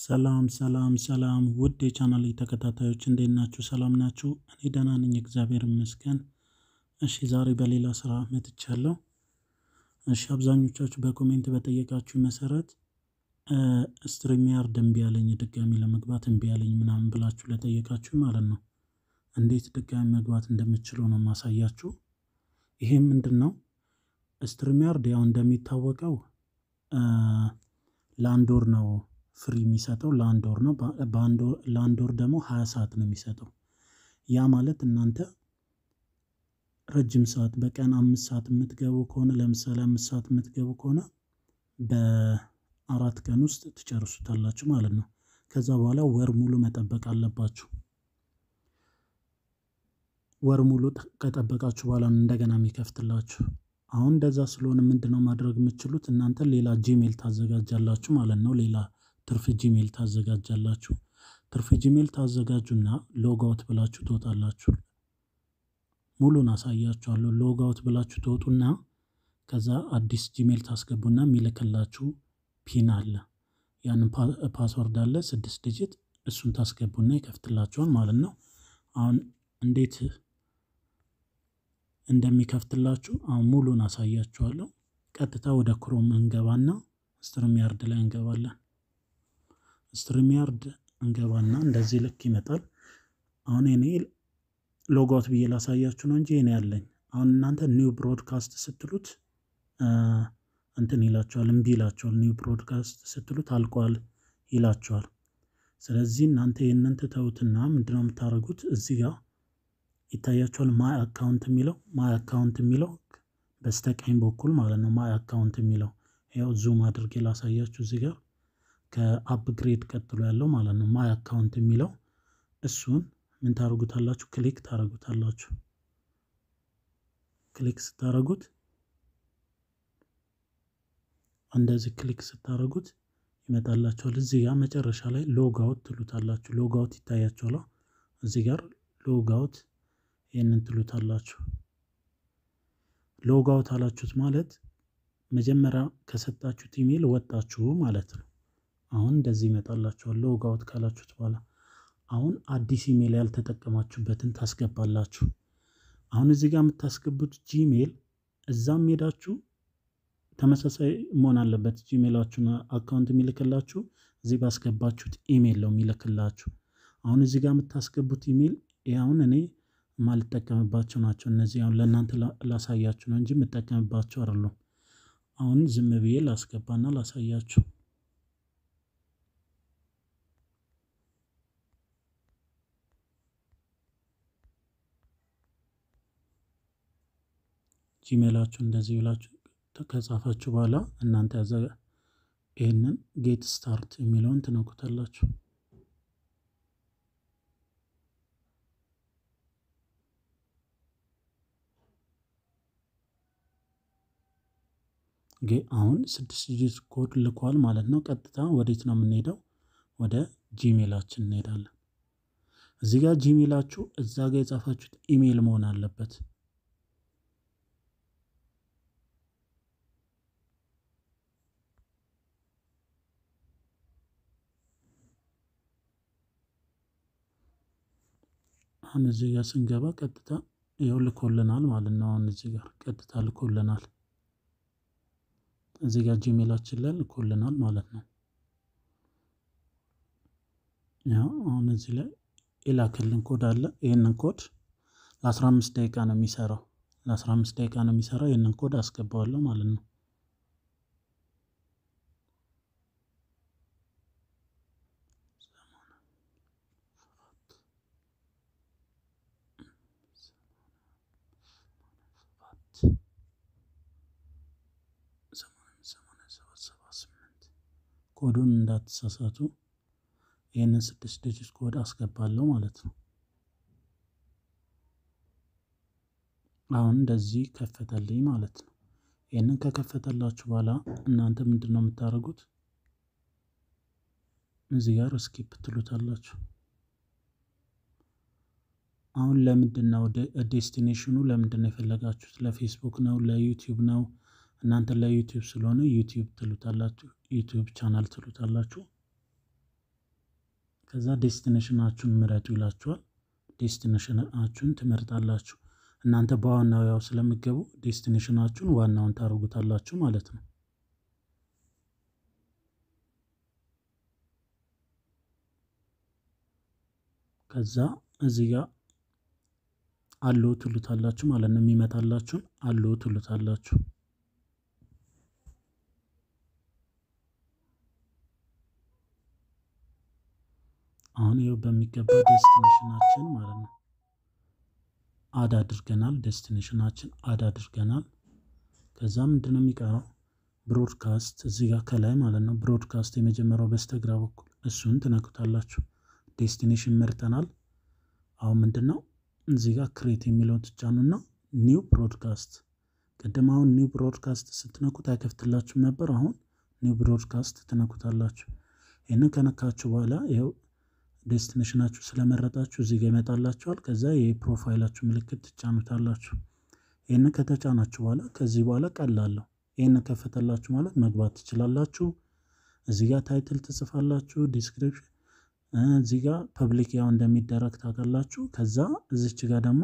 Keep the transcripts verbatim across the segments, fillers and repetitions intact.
ሰላም ሰላም ሰላም ውድ የቻናሌ ተከታታዮች እንዴት ናችሁ? ሰላም ናችሁ? እኔ ደህና ነኝ እግዚአብሔር ይመስገን። እሺ ዛሬ በሌላ ስራ መጥቻለሁ። እሺ አብዛኞቻችሁ በኮሜንት በጠየቃችሁ መሰረት ስትሪም ያርድ እምቢ አለኝ ድጋሚ ለመግባት እምቢ አለኝ ምናምን ብላችሁ ለጠየቃችሁ ማለት ነው። እንዴት ድጋሚ መግባት እንደምትችሉ ነው የማሳያችሁ። ይሄም ምንድነው? ስትሪም ያርድ ያው እንደሚታወቀው ለአንድ ወር ነው ፍሪ የሚሰጠው ለአንድ ወር ነው። በአንድ ወር ለአንድ ወር ደግሞ ሃያ ሰዓት ነው የሚሰጠው። ያ ማለት እናንተ ረጅም ሰዓት በቀን አምስት ሰዓት የምትገቡ ከሆነ ለምሳሌ አምስት ሰዓት የምትገቡ ከሆነ በአራት ቀን ውስጥ ትጨርሱታላችሁ ማለት ነው። ከዛ በኋላ ወር ሙሉ መጠበቅ አለባችሁ። ወር ሙሉ ከጠበቃችሁ በኋላ እንደገና የሚከፍትላችሁ። አሁን እንደዛ ስለሆነ ምንድነው ማድረግ የምትችሉት እናንተ ሌላ ጂሜል ታዘጋጃላችሁ ማለት ነው። ሌላ ትርፍ ጂሜል ታዘጋጃላችሁ። ትርፍ ጂሜል ታዘጋጁና ሎግ አውት ብላችሁ ትወጣላችሁ። ሙሉን አሳያችኋለሁ። ሎግ አውት ብላችሁ ትወጡና ከዛ አዲስ ጂሜል ታስገቡና የሚልክላችሁ ፒን አለ። ያንን ፓስወርድ አለ ስድስት ዲጂት እሱን ታስገቡና ይከፍትላችኋል ማለት ነው። አሁን እንዴት እንደሚከፍትላችሁ አሁን ሙሉን አሳያችኋለሁ። ቀጥታ ወደ ክሮም እንገባና ስትሪም ያርድ ላይ እንገባለን። ስትሪም ያርድ እንገባና እንደዚህ ልክ ይመጣል። አሁን እኔ ሎግ አውት ብዬ ላሳያችሁ ነው እንጂ እኔ ያለኝ አሁን እናንተ ኒው ብሮድካስት ስትሉት እንትን ይላችኋል እምቢ ይላችኋል። ኒው ብሮድካስት ስትሉት አልቋል ይላችኋል። ስለዚህ እናንተ ይሄንን ትተውትና ምንድነው የምታደርጉት? እዚህ ጋር ይታያችኋል ማይ አካውንት የሚለው ማይ አካውንት የሚለው በስተቀኝ በኩል ማለት ነው። ማይ አካውንት የሚለው ያው ዙም አድርጌ ላሳያችሁ እዚህ ጋር ከአፕግሬድ ቀጥሎ ያለው ማለት ነው። ማይ አካውንት የሚለው እሱን ምን ታደርጉታላችሁ? ክሊክ ታደርጉታላችሁ። ክሊክ ስታደርጉት እንደዚህ ክሊክ ስታደርጉት ይመጣላችኋል። እዚህ ጋር መጨረሻ ላይ ሎግ አውት ትሉታላችሁ። ሎግ አውት ይታያችኋል። እዚህ ጋር ሎግ አውት ይሄንን ትሉታላችሁ። ሎግ አውት አላችሁት ማለት መጀመሪያ ከሰጣችሁት ኢሜል ወጣችሁ ማለት ነው። አሁን እንደዚህ ይመጣላችኋል። ሎግ አውት ካላችሁት በኋላ አሁን አዲስ ኢሜል ያልተጠቀማችሁበትን ታስገባላችሁ። አሁን እዚህ ጋር የምታስገቡት ጂሜል እዛም ሄዳችሁ ተመሳሳይ መሆን አለበት። ጂሜላችሁን አካውንት የሚልክላችሁ እዚህ ባስገባችሁት ኢሜል ነው የሚልክላችሁ። አሁን እዚህ ጋር የምታስገቡት ኢሜል አሁን እኔ ማልጠቀምባቸው ናቸው። እነዚህ አሁን ለእናንተ ላሳያችሁ ነው እንጂ የምጠቀምባቸው አይደሉም። አሁን ዝም ብዬ ላስገባና ላሳያችሁ። ጂሜላችሁ እንደዚህ ብላችሁ ከጻፋችሁ በኋላ እናንተ ያዘ ይሄንን ጌት ስታርት የሚለውን ትነኩታላችሁ። አሁን ስድስት ዲጂት ኮድ ልኳል ማለት ነው። ቀጥታ ወዴት ነው የምንሄደው? ወደ ጂሜላችን እንሄዳለን። እዚህ ጋር ጂሜላችሁ እዛ ጋር የጻፋችሁት ኢሜል መሆን አለበት። አሁን እዚህ ጋር ስንገባ ቀጥታ ይኸው ልኮልናል ማለት ነው። አሁን እዚህ ጋር ቀጥታ ልኮልናል። እዚህ ጋር ጂሜላችን ላይ ልኮልናል ማለት ነው። ያው አሁን እዚህ ላይ የላከልን ኮድ አለ። ይሄንን ኮድ ለአስራ አምስት ደቂቃ ነው የሚሰራው። ለአስራ አምስት ደቂቃ ነው የሚሰራው። ይሄንን ኮድ አስገባዋለሁ ማለት ነው። ኮዱን እንዳትሳሳቱ። ይሄንን ስድስት ዲጂት ኮድ አስገባለሁ ማለት ነው። አሁን እንደዚህ ከፈተልኝ ማለት ነው። ይሄንን ከከፈተላችሁ በኋላ እናንተ ምንድነው የምታደርጉት? እዚህ ጋር ስኪፕ ትሉታላችሁ። አሁን ለምንድነው ዴስቲኔሽኑ ለምንድነው የፈለጋችሁት? ለፌስቡክ ነው ለዩቲዩብ ነው? እናንተ ለዩቲዩብ ስለሆነ ዩቲዩብ ትሉታላችሁ። ዩቲዩብ ቻናል ትሉታላችሁ። ከዛ ዴስቲኔሽናችሁን ምረጡ ይላችኋል። ዴስቲኔሽናችሁን ትመርጣላችሁ። እናንተ በዋናው ያው ስለምትገቡ ዴስቲኔሽናችሁን ዋናውን ታደርጉታላችሁ ማለት ነው። ከዛ እዚህ ጋር አሎ ትሉታላችሁ ማለት ነው። የሚመጣላችሁን አሎ ትሉታላችሁ። አሁን ይኸው በሚገባ ዴስቲኔሽናችን ማለት ነው አድ አድርገናል። ዴስቲኔሽናችን አድ አድርገናል። ከዛ ምንድነው የሚቀረው? ብሮድካስት እዚህ ጋር ከላይ ማለት ነው። ብሮድካስት የመጀመሪያው በስተግራ በኩል እሱን ትነኩታላችሁ። ዴስቲኔሽን መርጠናል። አሁን ምንድነው እዚህ ጋር ክሬት የሚለውን ትጫኑና ኒው ብሮድካስት። ቀደም አሁን ኒው ብሮድካስት ስትነኩት አይከፍትላችሁም ነበር። አሁን ኒው ብሮድካስት ትነኩታላችሁ። ይሄንን ከነካችሁ በኋላ ይኸው ዴስቲኔሽናችሁ ስለመረጣችሁ እዚህ ጋር ይመጣላችኋል። ከዛ የፕሮፋይላችሁ ምልክት ትጫኑታላችሁ። ይሄንን ከተጫናችሁ በኋላ ከዚህ በኋላ ቀላል ነው። ይሄንን ከፈተላችሁ ማለት መግባት ትችላላችሁ። እዚህ ጋር ታይትል ትጽፋላችሁ፣ ዲስክሪፕሽን እዚህ ጋር ፐብሊክ ያው እንደሚደረግ ታውቃላችሁ። ከዛ እዚች ጋር ደግሞ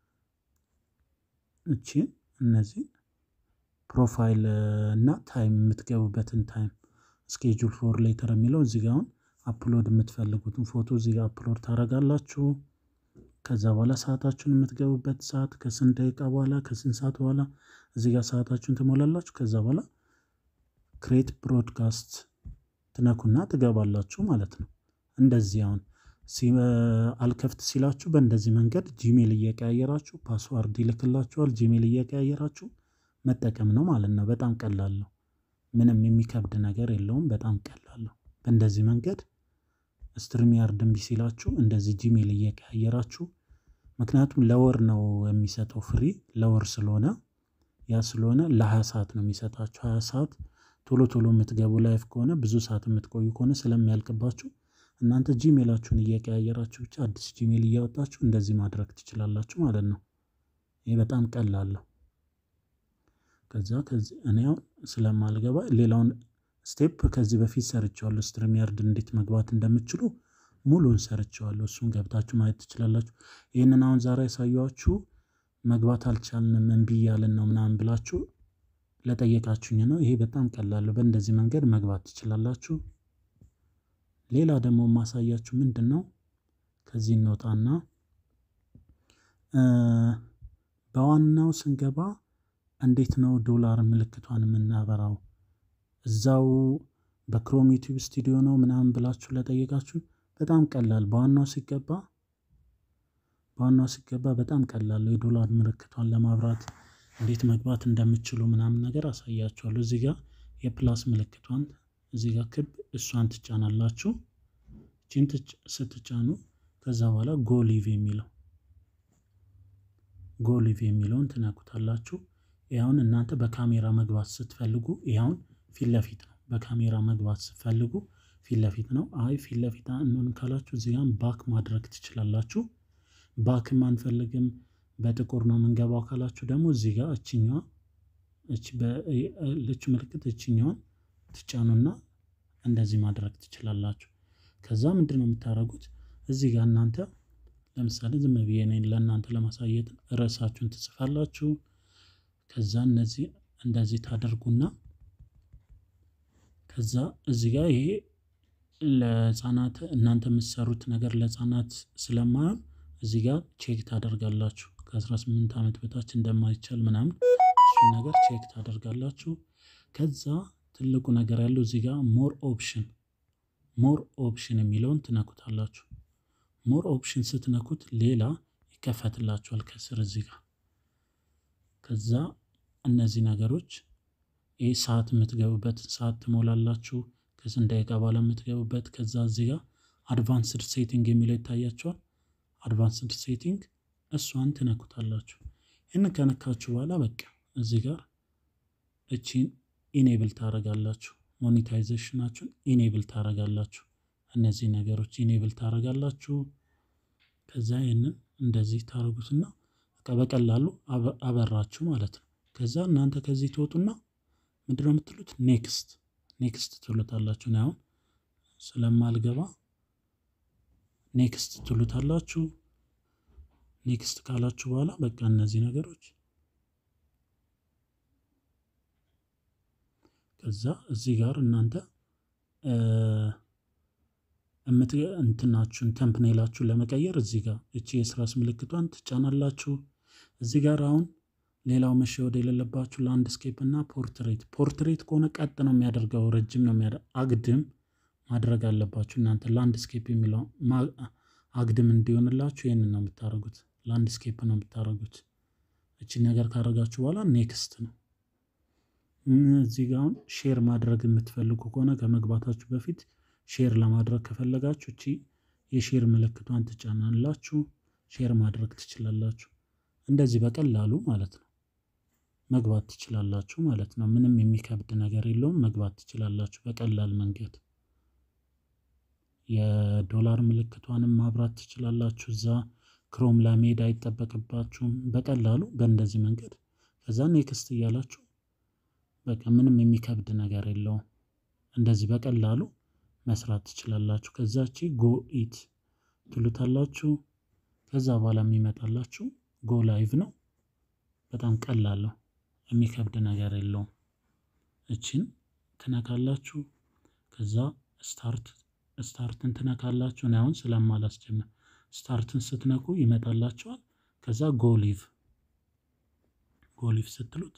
እቺ እነዚህ ፕሮፋይል እና ታይም የምትገቡበትን ታይም ስኬጁል ፎር ሌተር የሚለው እዚህ ጋር አሁን አፕሎድ የምትፈልጉትን ፎቶ እዚህ ጋር አፕሎድ ታደርጋላችሁ። ከዛ በኋላ ሰዓታችሁን የምትገቡበት ሰዓት ከስንት ደቂቃ በኋላ ከስንት ሰዓት በኋላ እዚህ ጋር ሰዓታችሁን ትሞላላችሁ። ከዛ በኋላ ክሬት ብሮድካስት ትነኩና ትገባላችሁ ማለት ነው። እንደዚህ አሁን አልከፍት ሲላችሁ በእንደዚህ መንገድ ጂሜል እየቀያየራችሁ ፓስዋርድ ይልክላችኋል። ጂሜል እየቀያየራችሁ መጠቀም ነው ማለት ነው። በጣም ቀላል ነው። ምንም የሚከብድ ነገር የለውም። በጣም ቀላል ነው። በእንደዚህ መንገድ ስትሪምያርድ እምቢ ሲላችሁ እንደዚህ ጂሜል እየቀያየራችሁ፣ ምክንያቱም ለወር ነው የሚሰጠው ፍሪ ለወር ስለሆነ ያ ስለሆነ ለሃያ ሰዓት ነው የሚሰጣችሁ። ሃያ ሰዓት ቶሎ ቶሎ የምትገቡ ላይፍ ከሆነ ብዙ ሰዓት የምትቆዩ ከሆነ ስለሚያልቅባችሁ እናንተ ጂሜላችሁን እየቀያየራችሁ ብቻ አዲስ ጂሜል እያወጣችሁ እንደዚህ ማድረግ ትችላላችሁ ማለት ነው። ይሄ በጣም ቀላል ነው። ከዛ ከዚህ እኔ አሁን ስለማልገባ ሌላውን ስቴፕ ከዚህ በፊት ሰርቻለሁ። ስትሪምያርድ እንዴት መግባት እንደምትችሉ ሙሉን ሰርቻለሁ። እሱን ገብታችሁ ማየት ትችላላችሁ። ይሄንን አሁን ዛሬ ያሳየኋችሁ መግባት አልቻልንም እምቢ እያለን ነው ምናምን ብላችሁ ለጠየቃችሁኝ ነው። ይሄ በጣም ቀላል ነው። በእንደዚህ መንገድ መግባት ትችላላችሁ። ሌላ ደግሞ ማሳያችሁ ምንድነው ከዚህ እንወጣና በዋናው ስንገባ እንዴት ነው ዶላር ምልክቷን የምናበራው? እዛው በክሮም ዩቲዩብ ስቱዲዮ ነው ምናምን ብላችሁ ለጠየቃችሁ በጣም ቀላል በዋናው ሲገባ በዋናው ሲገባ በጣም ቀላል ነው። የዶላር ምልክቷን ለማብራት እንዴት መግባት እንደምትችሉ ምናምን ነገር አሳያችኋለሁ። እዚህ ጋር የፕላስ ምልክቷን እዚህ ጋር ክብ እሷን ትጫናላችሁ። እቺን ስትጫኑ ከዛ በኋላ ጎ ሊቭ የሚለው ጎ ሊቭ የሚለውን ትነኩታላችሁ። ይሄውን እናንተ በካሜራ መግባት ስትፈልጉ ይሄውን ፊት ለፊት ነው። በካሜራ መግባት ስትፈልጉ ፊት ለፊት ነው። አይ ፊት ለፊት እንሆን ካላችሁ እዚህ ጋር ባክ ማድረግ ትችላላችሁ። ባክም አንፈልግም በጥቁር ነው የምንገባው ካላችሁ ደግሞ እዚህ ጋር እቺኛዋ እቺ በልጭ ምልክት እቺኛዋን ትጫኑና እንደዚህ ማድረግ ትችላላችሁ። ከዛ ምንድነው የምታረጉት? እዚህ ጋር እናንተ ለምሳሌ ዝም ብዬ እኔን ለእናንተ ለማሳየት ርዕሳችሁን ትጽፋላችሁ። ከዛ እነዚህ እንደዚህ ታደርጉና ከዛ እዚህ ጋር ይሄ ለህፃናት እናንተ የምትሰሩት ነገር ለህፃናት ስለማይሆን እዚህ ጋር ቼክ ታደርጋላችሁ። ከአስራ ስምንት ዓመት በታች እንደማይቻል ምናምን እሱን ነገር ቼክ ታደርጋላችሁ። ከዛ ትልቁ ነገር ያለው እዚህ ጋር ሞር ኦፕሽን ሞር ኦፕሽን የሚለውን ትነኩታላችሁ። ሞር ኦፕሽን ስትነኩት ሌላ ይከፈትላችኋል ከስር እዚህ ጋር። ከዛ እነዚህ ነገሮች ይሄ ሰዓት የምትገቡበት ሰዓት ትሞላላችሁ። ከስንት ደቂቃ በኋላ የምትገቡበት። ከዛ እዚህ ጋር አድቫንስድ ሴቲንግ የሚለው ይታያችኋል። አድቫንስድ ሴቲንግ እሷን ትነኩታላችሁ። ይሄንን ከነካችሁ በኋላ በቃ እዚህ ጋር እቺን ኢኔብል ታረጋላችሁ። ሞኔታይዜሽናችሁን ኢኔብል ታረጋላችሁ። እነዚህ ነገሮች ኢኔብል ታረጋላችሁ። ከዛ ይሄንን እንደዚህ ታረጉትና በቃ በቀላሉ አበራችሁ ማለት ነው። ከዛ እናንተ ከዚህ ትወጡና ምንድነው የምትሉት? ኔክስት ኔክስት ትሉታላችሁ። ነው ስለማልገባ ኔክስት ትሉታላችሁ። ኔክስት ካላችሁ በኋላ በቃ እነዚህ ነገሮች ከዛ እዚህ ጋር እናንተ እምት እንትናችሁን ተምፕኔላችሁን ለመቀየር እዚህ ጋር እቺ የስራስ ምልክቷን ትጫናላችሁ። እዚህ ጋር አሁን ሌላው መሸወድ የሌለባችሁ ላንድስኬፕ እና ፖርትሬት ፖርትሬት ከሆነ ቀጥ ነው የሚያደርገው፣ ረጅም ነው የሚያደርገው። አግድም ማድረግ አለባችሁ እናንተ። ላንድስኬፕ የሚለው አግድም እንዲሆንላችሁ ይሄንን ነው የምታደርጉት፣ ላንድስኬፕ ነው የምታደርጉት። እቺ ነገር ካደረጋችሁ በኋላ ኔክስት ነው። እዚህ ጋር አሁን ሼር ማድረግ የምትፈልጉ ከሆነ ከመግባታችሁ በፊት ሼር ለማድረግ ከፈለጋችሁ እቺ የሼር ምልክቷን ትጫናላችሁ። ሼር ማድረግ ትችላላችሁ። እንደዚህ በቀላሉ ማለት ነው መግባት ትችላላችሁ ማለት ነው። ምንም የሚከብድ ነገር የለውም። መግባት ትችላላችሁ በቀላል መንገድ። የዶላር ምልክቷንም ማብራት ትችላላችሁ። እዛ ክሮም ላይ መሄድ አይጠበቅባችሁም። በቀላሉ በእንደዚህ መንገድ ከዛ ኔክስት እያላችሁ በቃ ምንም የሚከብድ ነገር የለውም። እንደዚህ በቀላሉ መስራት ትችላላችሁ። ከዛቺ ጎ ኢት ትሉታላችሁ። ከዛ በኋላ የሚመጣላችሁ ጎ ላይቭ ነው። በጣም ቀላል ነው፣ የሚከብድ ነገር የለውም። እቺን ትነካላችሁ። ከዛ ስታርት ስታርትን ትነካላችሁ። እኔ አሁን ስለማላስጀምር ስታርትን ስትነኩ ይመጣላችኋል። ከዛ ጎ ሊቭ ጎ ሊቭ ስትሉት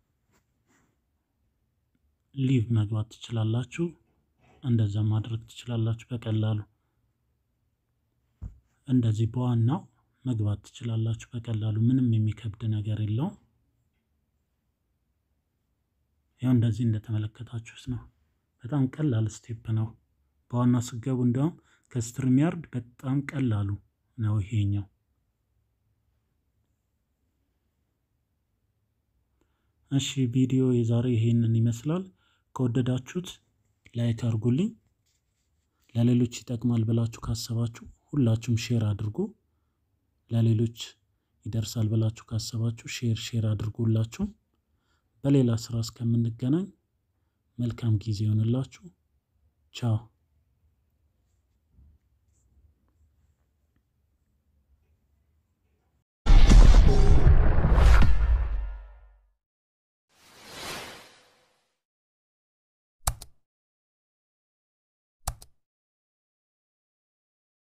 ሊቭ መግባት ትችላላችሁ። እንደዛ ማድረግ ትችላላችሁ በቀላሉ። እንደዚህ በዋናው መግባት ትችላላችሁ በቀላሉ። ምንም የሚከብድ ነገር የለውም። ያው እንደዚህ እንደተመለከታችሁት ነው። በጣም ቀላል ስቴፕ ነው። በዋናው ስገቡ እንደውም ከስትሪምያርድ በጣም ቀላሉ ነው ይሄኛው። እሺ ቪዲዮ የዛሬ ይሄንን ይመስላል። ከወደዳችሁት ላይክ አድርጉልኝ። ለሌሎች ይጠቅማል ብላችሁ ካሰባችሁ ሁላችሁም ሼር አድርጉ። ለሌሎች ይደርሳል ብላችሁ ካሰባችሁ ሼር ሼር አድርጉላችሁ። በሌላ ስራ እስከምንገናኝ መልካም ጊዜ ይሁንላችሁ። ቻው